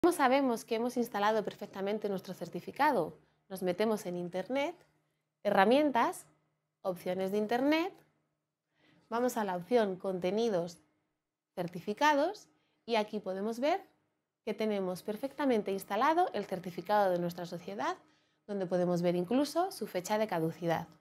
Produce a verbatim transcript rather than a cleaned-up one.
¿Cómo sabemos que hemos instalado perfectamente nuestro certificado? Nos metemos en Internet, herramientas, opciones de Internet, vamos a la opción contenidos, certificados y aquí podemos ver que tenemos perfectamente instalado el certificado de nuestra sociedad, donde podemos ver incluso su fecha de caducidad.